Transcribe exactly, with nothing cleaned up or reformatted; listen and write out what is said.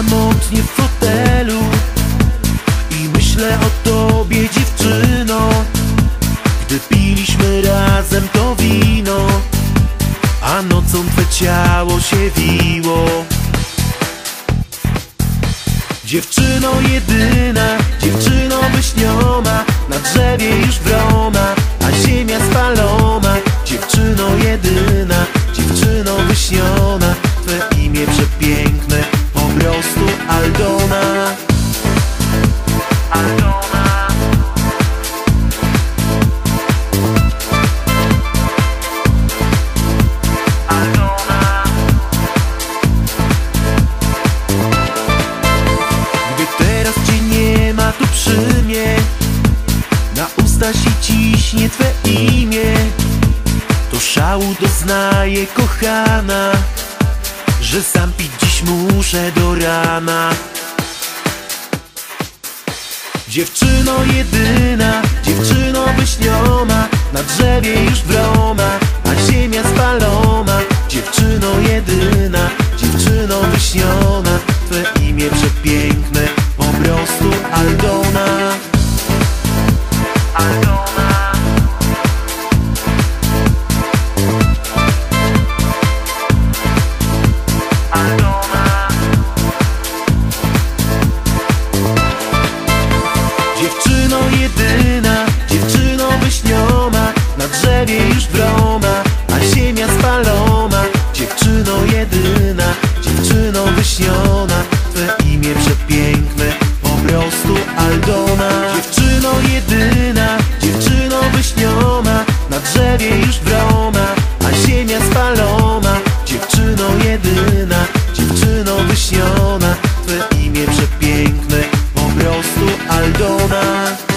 samotnie w fotelu i myślę o tobie, dziewczyno. Gdy piliśmy razem to wino, a nocą twe ciało się wiło. Dziewczyno jedyna, dziewczyno wyśniona, na drzewie już wrona, a ziemia spalona. Dziewczyno jedyna, dziewczyno wyśniona, twe imię przepiękne, po prostu Aldona. Aldona. Aldona. Gdy teraz cię nie ma tu przy mnie, na usta się ciśnie twe imię, to szału doznaję, kochana, że sam pić dziś muszę do rana. Dziewczyno jedyna, dziewczyno wyśniona, na drzewie już wrona, a ziemia spalona. Dziewczyno jedyna, dziewczyno wyśniona, twe imię przepiękne, po prostu Aldona. Aldona. Aldona. Dziewczyno jedyna, dziewczyno wyśniona, na drzewie już wrona, a ziemia spalona. Dziewczyno jedyna, dziewczyno wyśniona, twe imię przepiękne, po prostu Aldona. Dziewczyno jedyna, dziewczyno wyśniona, na drzewie już wrona, a ziemia spalona. Dziewczyno jedyna, dziewczyno wyśniona, twe imię przepiękne, po prostu Aldona.